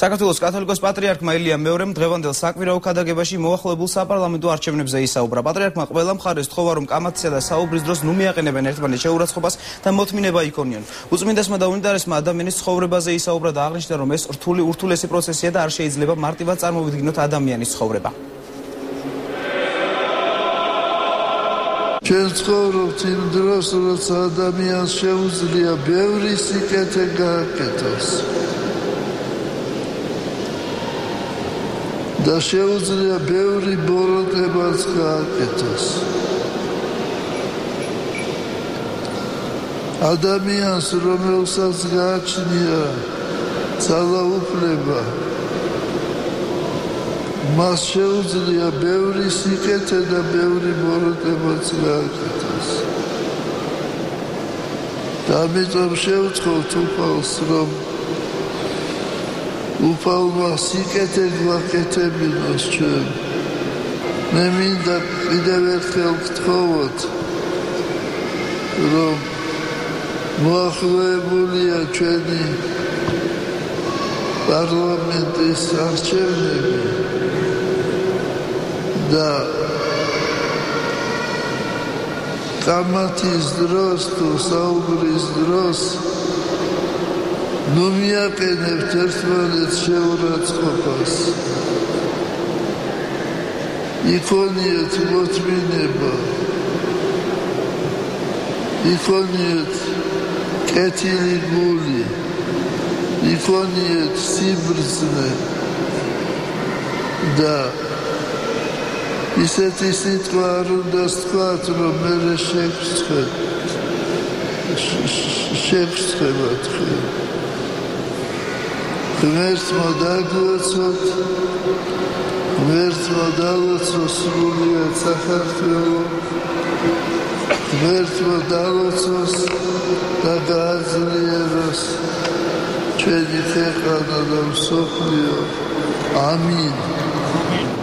საქართველოს კათოლიკოს პატრიარქმა ილია მეორემ დღევანდელ საკვირაო ქადაგებაში მოახლებულ საპარლამენტო არჩევნებზე ისაუბრა. პატრიარქმა ყველა მხარეს თხოვა, რომ კამათისა და საუბრის დროს ნუ მიაყენებენ ერთმანეთს შეურაცხყოფას და მოთმინება იქონიონ. უწმინდესმა და უნიტარესმა ადამიანის ცხოვრებაზე ისაუბრა და აღნიშნა, რომ ეს ურთულესი პროცესია და არ შეიძლება მარტივად წარმოვიდგინოთ ადამიანის ცხოვრება. ჩვენ ცხოვრობთ იმ დროს, როცა ადამიანს შეუძლია ბევრი სიკეთე გააკეთოს. და შეუძლია ბევრი ბოროტებაც გააკეთოს. ადამიანს, რომელსაც გააჩნია ძალაუფლება, მას შეუძლია ბევრი სიკეთე და ბევრი ბოროტებაც გააკეთოს. და ამიტომ შევწყობთ უფალს, რომ უფალმა სიკეთე გვაკეთებინოს ჩვენ. მე მინდა კიდევ ერთხელ გთხოვოთ, რომ მოახლოებულია ჩვენი პარლამენტის არჩევნები და კამათის დროს თუ საუბრის დროს ნუ მიაყენებთ ერთმანეთს შეურაცხყოფას. იქონიეთ მოთმინება, იქონიეთ კეთილი გული, იქონიეთ სიბრძნე და ისეთი სიტყვა არ უნდა თქვათ, რომ მე შეგსწრებათ. ღმერთმა დაგვეცოთ, ღმერთმა დალოცოს სრულიად საქართველო, ღმერთმა დალოცოს და გააძლიეროს ჩვენი ქვეყანა და მსოფლიო. ამინ.